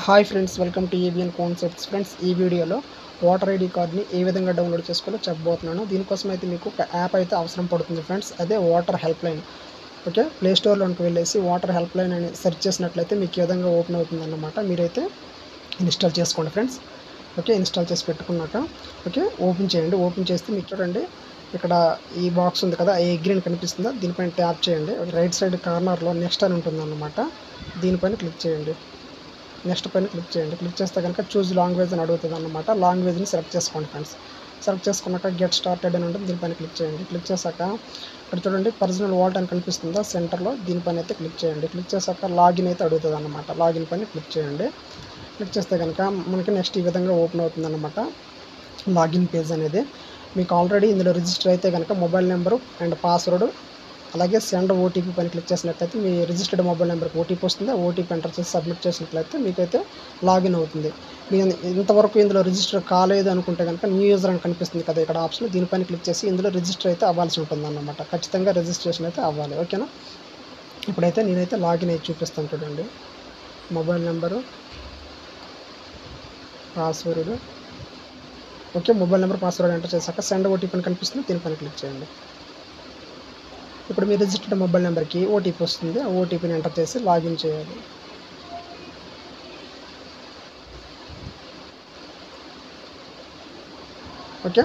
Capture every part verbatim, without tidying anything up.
Hi friends, welcome to ABN concepts. Friends, ఈ వీడియోలో voter ID కార్డ్ని ఏ విధంగా డౌన్లోడ్ చేసుకోవాలో చెప్పబోతున్నాను. దీనికోసం అయితే మీకు ఒక యాప్ అయితే అవసరం పడుతుంది ఫ్రెండ్స్. అదే voter help line. Okay, play స్టోర్లోకి వెళ్ళేసి ఓటర్ హెల్ప్ లైన్ అని సెర్చ్ చేసినట్లయితే మీకు ఈ విధంగా ఓపెన్ అవుతుంది అన్నమాట. మీరైతే ఇన్స్టాల్ చేసుకోండి ఫ్రెండ్స్. ఓకే, ఇన్స్టాల్ చేసి పెట్టుకున్నాక ఓకే ఓపెన్ చేయండి. ఓపెన్ చేస్తే మీకు చూడండి, ఇక్కడ ఈ బాక్స్ ఉంది కదా, ఏ గ్రీన్ కనిపిస్తుందా, దీనిపైన ట్యాప్ చేయండి. రైట్ సైడ్ కార్నర్లో నెక్స్ట్ అని ఉంటుంది అన్నమాట. దీనిపైన క్లిక్ చేయండి. నెక్స్ట్ పైన క్లిక్ చేయండి. క్లిక్ చేస్తే కనుక చూజ్ లాంగ్వేజ్ అని అడుగుతుంది అన్నమాట. లాంగ్వేజ్ని సెలెక్ట్ చేసుకోండి ఫ్రెండ్స్. సెలెక్ట్ చేసుకున్నాక గెట్ స్టార్టెడ్ అని ఉంటుంది, దీనిపైన క్లిక్ చేయండి. క్లిక్ చేశాక ఇక్కడ చూడండి పర్సనల్ వాలెట్ అని కనిపిస్తుందా సెంటర్లో, దీనిపైన అయితే క్లిక్ చేయండి. క్లిక్ చేశాక లాగిన్ అయితే అడుగుతుంది అన్నమాట. లాగిన్ పైన క్లిక్ చేయండి. క్లిక్ చేస్తే కనుక మనకి నెక్స్ట్ ఈ విధంగా ఓపెన్ అవుతుంది అన్నమాట లాగిన్ పేజ్ అనేది. మీకు ఆల్రెడీ ఇందులో రిజిస్టర్ అయితే కనుక మొబైల్ నెంబరు అండ్ పాస్వర్డ్ అలాగే సెండ్ ఓటీపీ పైన క్లిక్ చేసినట్లయితే మీ రిజిస్టర్డ్ మొబైల్ నెంబర్కి ఓటీపీ వస్తుంది. ఆ ఓటీపీ ఎంటర్ చేసి సబ్మిట్ చేసినట్లయితే మీకైతే లాగిన్ అవుతుంది. మీ ఇంతవరకు ఇందులో రిజిస్టర్ కాలేదు అనుకుంటే కనుక న్యూ యూజర్ అని కనిపిస్తుంది కదా ఇక్కడ ఆప్షన్, దీనిపైన క్లిక్ చేసి ఇందులో రిజిస్టర్ అయితే అవ్వాల్సి ఉంటుంది అన్నమాట. ఖచ్చితంగా రిజిస్ట్రేషన్ అయితే అవ్వాలి. ఓకేనా, ఇప్పుడైతే నేనైతే లాగిన్ అయ్యి చూపిస్తాను చూడండి. Mobile number, password, okay mobile number password enter చేశాక సెండ్ ఓటీపీ అని కనిపిస్తుంది, దీనిపైన క్లిక్ చేయండి. ఇప్పుడు మీ రిజిస్టర్డ్ మొబైల్ నెంబర్కి ఓటీపీ వస్తుంది. ఆ ఓటీపీని ఎంటర్ చేసి లాగిన్ చేయాలి. ఓకే,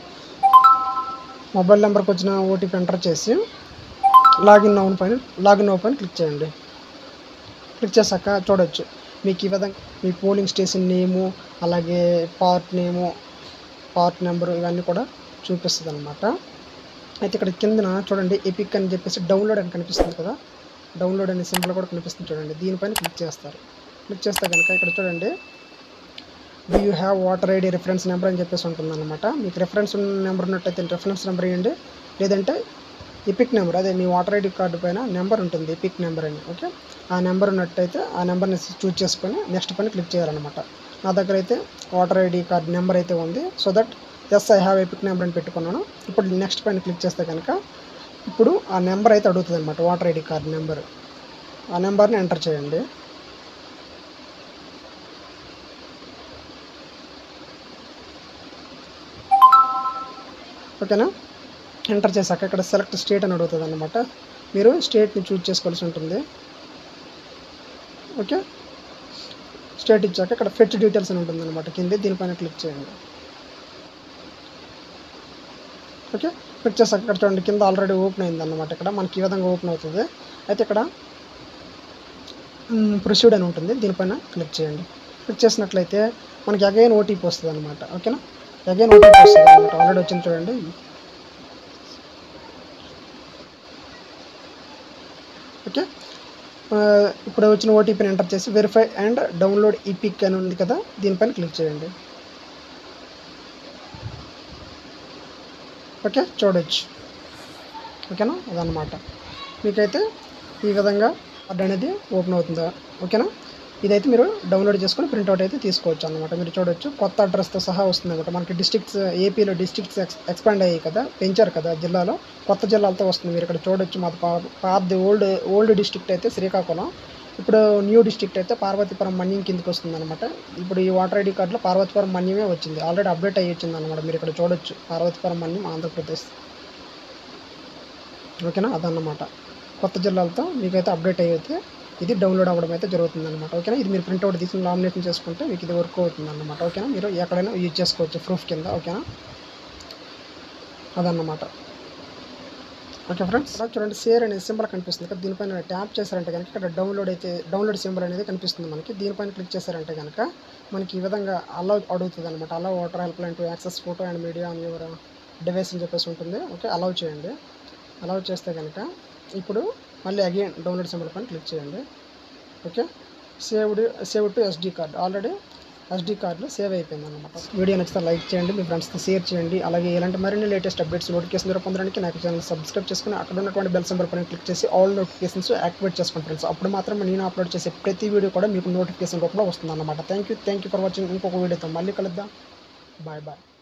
మొబైల్ నెంబర్కి వచ్చిన ఓటీపీ ఎంటర్ చేసి లాగిన్ అవును పైన లాగిన్ అవ్వ పైన క్లిక్ చేయండి. క్లిక్ చేశాక చూడవచ్చు మీకు ఈ విధంగా మీ పోలింగ్ స్టేషన్ నేము అలాగే పార్ట్ నేము పార్ట్ నెంబరు ఇవన్నీ కూడా చూపిస్తుంది అనమాట. అయితే ఇక్కడ కిందన చూడండి ఎపిక్ అని చెప్పేసి డౌన్లోడ్ అని కనిపిస్తుంది కదా, డౌన్లోడ్ అనే సింబల్ కూడా కనిపిస్తుంది చూడండి. దీనిపైన క్లిక్ చేస్తారు. క్లిక్ చేస్తే కనుక ఇక్కడ చూడండి do you have voter ID reference number అని చెప్పేసి ఉంటుంది అనమాట. మీకు రిఫరెన్స్ నెంబర్ ఉన్నట్టయితే రిఫరెన్స్ నెంబర్ ఇవ్వండి, లేదంటే ఎపిక్ నెంబర్, అదే మీ ఓటర్ ఐడి కార్డు పైన నెంబర్ ఉంటుంది ఎపిక్ నెంబర్ అని. ఓకే, ఆ నెంబర్ ఉన్నట్టయితే ఆ నెంబర్ని చూజ్ చేసుకొని నెక్స్ట్ పైన క్లిక్ చేయాలన్నమాట. నా దగ్గర అయితే ఓటర్ ఐడి కార్డు నెంబర్ అయితే ఉంది, so that as I have EPIC number అని పెట్టుకున్నాను. ఇప్పుడు నెక్స్ట్ పైన క్లిక్ చేస్తే కనుక ఇప్పుడు ఆ నెంబర్ అయితే అడుగుతుంది అనమాట, ఓటర్ ఐడి కార్డు నెంబర్. ఆ నెంబర్ని ఎంటర్ చేయండి. ఓకేనా, ఎంటర్ చేశాక ఇక్కడ సెలెక్ట్ స్టేట్ అని అడుగుతుంది అనమాట. మీరు స్టేట్ని చూజ్ చేసుకోవాల్సి ఉంటుంది. ఓకే, స్టేట్ ఇచ్చాక ఇక్కడ ఫెచ్ డీటెయిల్స్ అని ఉంటుంది అనమాట కింద, దీనిపైన క్లిక్ చేయండి. ఓకే, క్లిక్ చేశాక ఇక్కడ చూడండి కింద ఆల్రెడీ ఓపెన్ అయింది అన్నమాట. ఇక్కడ మనకి ఈ విధంగా ఓపెన్ అవుతుంది. అయితే ఇక్కడ ప్రొసీడ్ అని ఉంటుంది, దీనిపైన క్లిక్ చేయండి. క్లిక్ చేసినట్లయితే మనకి అగైన్ ఓటీపీ వస్తుంది అనమాట. ఓకేనా, అగైన్ ఓటీపీ వస్తుంది అనమాట. ఆల్రెడీ వచ్చింది చూడండి. ఓకే, ఇప్పుడు వచ్చిన ఓటీపీని ఎంటర్ చేసి వెరిఫై అండ్ డౌన్లోడ్ ఈపిక్ అని ఉంది కదా, దీనిపైన క్లిక్ చేయండి. ఓకే, చూడవచ్చు. ఓకేనా, అదనమాట. మీకైతే ఈ విధంగా కార్డ్ అనేది ఓపెన్ అవుతుందా. ఓకేనా, ఇదైతే మీరు డౌన్లోడ్ చేసుకొని ప్రింట్అవుట్ అయితే తీసుకోవచ్చు అనమాట. మీరు చూడవచ్చు కొత్త అడ్రస్తో సహా వస్తుంది అనమాట. మనకి డిస్ట్రిక్ట్స్ ఏపీలో డిస్ట్రిక్ట్స్ ఎక్స్ ఎక్స్పాండ్ అయ్యాయి కదా, పెంచారు కదా జిల్లాలో, కొత్త జిల్లాలతో వస్తుంది. మీరు ఇక్కడ చూడవచ్చు మాది పా పాతది ఓల్డ్ ఓల్డ్ డిస్ట్రిక్ట్ అయితే శ్రీకాకుళం, ఇప్పుడు న్యూ డిస్ట్రిక్ట్ అయితే పార్వతీపురం మన్యం కిందకి వస్తుంది అనమాట. ఇప్పుడు ఈ ఓటర్ ఐడి కార్డులో పార్వతీపురం మన్యమే వచ్చింది, ఆల్రెడీ అప్డేట్ అయ్యి వచ్చింది అనమాట. మీరు ఇక్కడ చూడొచ్చు పార్వతీపురం మన్యం ఆంధ్రప్రదేశ్. ఓకేనా, అదన్నమాట. కొత్త జిల్లాలతో మీకైతే అప్డేట్ అయితే ఇది డౌన్లోడ్ అవ్వడం అయితే జరుగుతుంది అనమాట. ఓకేనా, ఇది మీరు ప్రింట్అవుట్ తీసుకుని లామినేషన్ చేసుకుంటే మీకు ఇది వర్క్ అవుతుంది అనమాట. ఓకేనా, మీరు ఎక్కడైనా యూజ్ చేసుకోవచ్చు ప్రూఫ్ కింద. ఓకేనా, అదన్నమాట. ఓకే ఫ్రెండ్స్, చూడండి షేర్ అనే సింబల్ కనిపిస్తుంది కదా, దీనిపైన ట్యాప్ చేశారంటే కనుక ఇక్కడ డౌన్లోడ్ అయితే డౌన్లోడ్ సింబల్ అనేది కనిపిస్తుంది మనకి. దీనిపైన క్లిక్ చేశారంటే కనుక మనకి ఈ విధంగా అలౌ అడుగుతుంది అనమాట. Allow voter help line to access photo and media on your device అని చెప్పేసి ఉంటుంది. ఓకే, అలౌ చేయండి. అలౌ చేస్తే కనుక ఇప్పుడు మళ్ళీ అగైన్ డౌన్లోడ్ సింబల్ పైన క్లిక్ చేయండి. Okay, saved save to SD card, already SD కార్డులో సేవ్ అయిపోయింది అనమాట. వీడియో నచ్చితే లైక్ చేయండి, మీ ఫ్రెండ్స్కి షేర్ చేయండి. అలాగే ఇలాంటి మరిన్ని లేటెస్ట్ అప్డేట్స్ నోటిఫికేషన్ ద్వారా పొందడానికి నాకు ఛానల్ సబ్స్క్రైబ్ చేసుకుని అక్కడ ఉన్నటువంటి బెల్ సింబల్ పైన క్లిక్ చేసి ఆల్ నోటిఫికేషన్స్ యాక్టివేట్ చేసుకోండి ఫ్రెండ్స్. అప్పుడు మాత్రం నేను అప్లోడ్ చేసే ప్రతి వీడియో కూడా మీకు నోటిఫికేషన్ రూపంలో వస్తుంది అనమాట. Thank you thank you for watching. ఇంకొక వీడియోతో మళ్ళీ కలుద్దాం. Bye bye.